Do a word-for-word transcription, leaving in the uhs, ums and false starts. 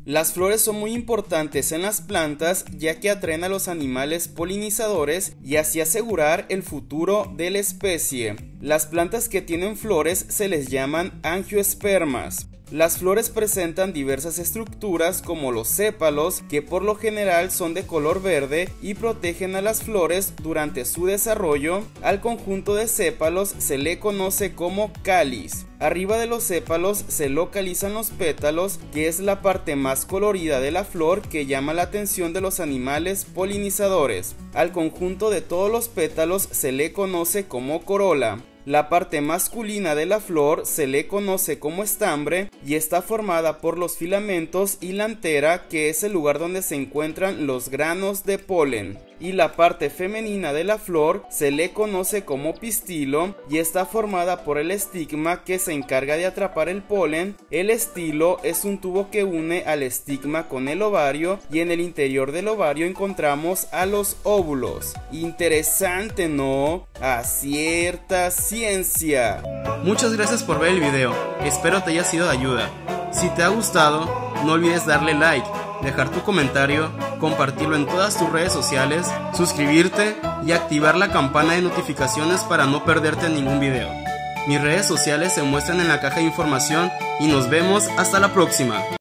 Las flores son muy importantes en las plantas ya que atraen a los animales polinizadores y así asegurar el futuro de la especie. Las plantas que tienen flores se les llaman angiospermas. Las flores presentan diversas estructuras como los sépalos, que por lo general son de color verde y protegen a las flores durante su desarrollo. Al conjunto de sépalos se le conoce como cáliz. Arriba de los sépalos se localizan los pétalos, que es la parte más colorida de la flor que llama la atención de los animales polinizadores. Al conjunto de todos los pétalos se le conoce como corola. La parte masculina de la flor se le conoce como estambre y está formada por los filamentos y la antera, que es el lugar donde se encuentran los granos de polen. Y la parte femenina de la flor se le conoce como pistilo y está formada por el estigma, que se encarga de atrapar el polen. El estilo es un tubo que une al estigma con el ovario y en el interior del ovario encontramos a los óvulos. Interesante, ¿no? Acierta ciencia. Muchas gracias por ver el video, espero te haya sido de ayuda. Si te ha gustado, no olvides darle like, dejar tu comentario, compartirlo en todas tus redes sociales, suscribirte y activar la campana de notificaciones para no perderte ningún video. Mis redes sociales se muestran en la caja de información y nos vemos hasta la próxima.